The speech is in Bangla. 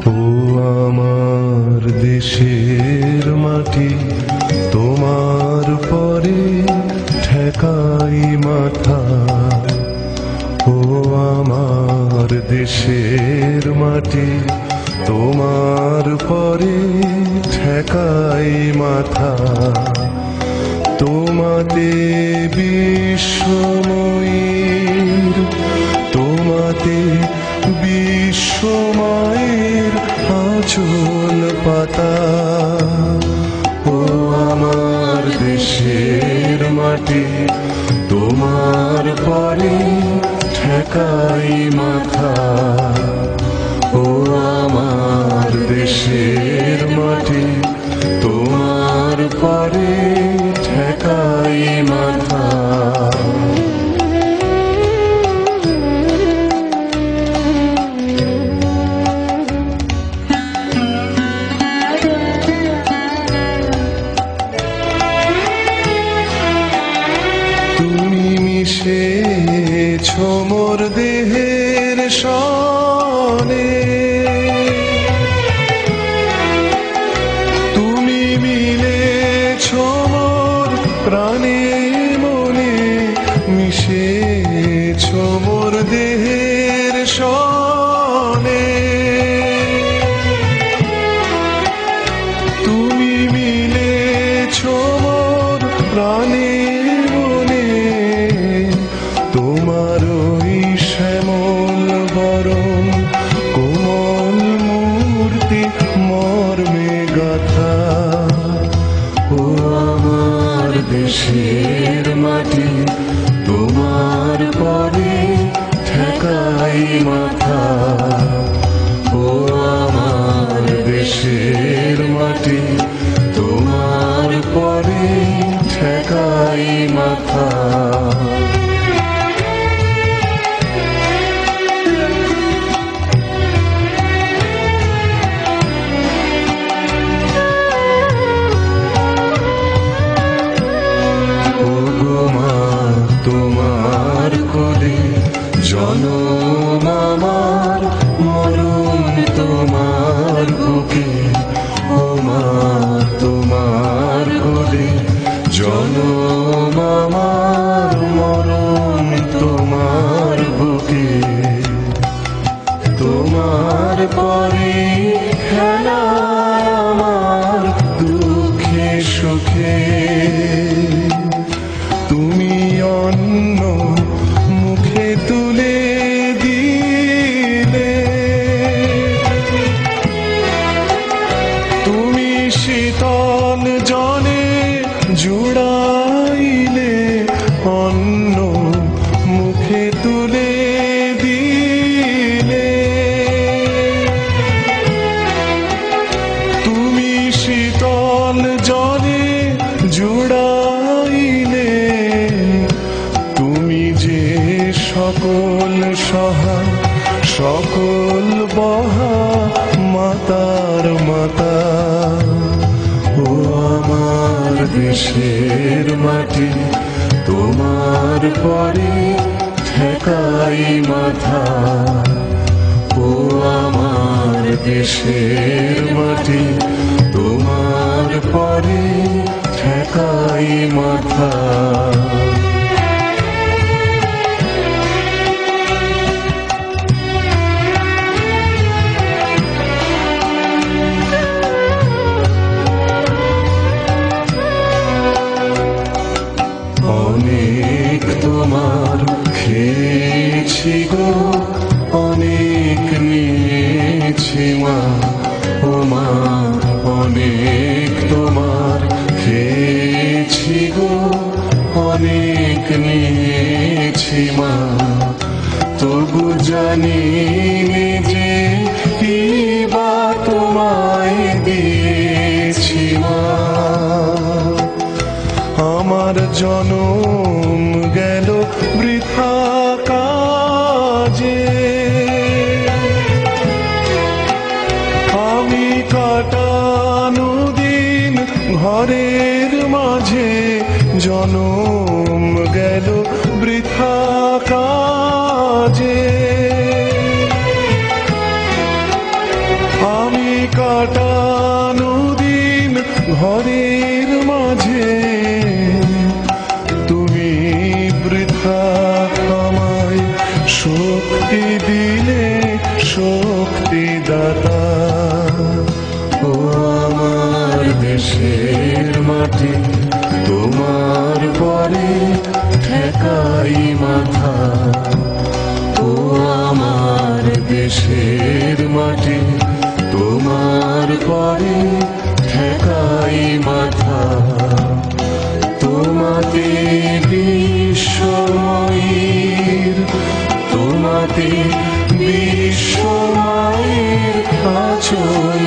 ও আমার দেশের মাটি, তোমার পরে ঠেকাই মাথা। ও আমার দেশের মাটি, তোমার পরে ঠেকাই মাথা। তোমাতে বিশ্বময়ের, তোমাতে বিশ্বময়ের আঁচল পাতা। ও আমার দেশের মাটি, তোমার পরে ঠেকাই মাথা। ও আমার দেশের মাটি, তোমার পরে ঠেকাই মাথা। তুমি মিশেছ মোর দেহের সনে, তুমি মিলেছ মোর প্রাণে মনে, মিশেছ মোর দেহের সনে। তুমি মিলেছ মোর প্রাণে মনে, তোমার ওই শ্যামল বরণ কোমল মূর্তি মর্মে গাথা। ও আমার দেশের মাটি, তোমার পরে ঠেকাই মাথা। ও আমার দেশের মাটি, তোমার পরে ঠেকাই মাথা। তোমার কোলে জনম আমার, মরণ তোমার বুকে। ও মা তোমার কোলে জনম আমার, মরণ তোমার বুকে। তোমার পরে খেলা আমার দুঃখে সুখে, তুমি অন্ন মুখে তুলে দিলে, তুমি শীতল জলে জুড়াইলে, অন্ন মুখে তুলে দিলে। তুমি শীতল জলে জুড়াইলে, তুমি যে সকল সহা সকল বহা মাতার মাতা। ও আমার দেশের মাটি, তোমার পরে ঠেকাই মাথা। ও আমার দেশের মাটি, তোমার পরে ঠেকাই মাথা। অনেক তোমার খেয়েছি গো, অনেক নিয়েছি মা। ও মা অনেক তোমার খেয়েছি গো, অনেক নিয়েছি মা। তবু জানি যে কি বা তোমায় দিয়েছি মা। আমার জনম গেল বৃথা কাজে, আমি কাটানো দিন ঘরের মাঝে, জনম গেল বৃথা কাজে। আমি কাটানো দিন ঘরের মাঝে, তুমি বৃথা আমায় শক্তি দিলে শক্তিদাতা। ও আমার দেশের মাটি, তোমার পরে ঠেকাই মাথা। ও আমার দেশের মাটি, তোমার পরে ঠেকাই মাথা। তোমাতে বিশ্বময়ের, তোমাতে বিশ্বময়ের আচল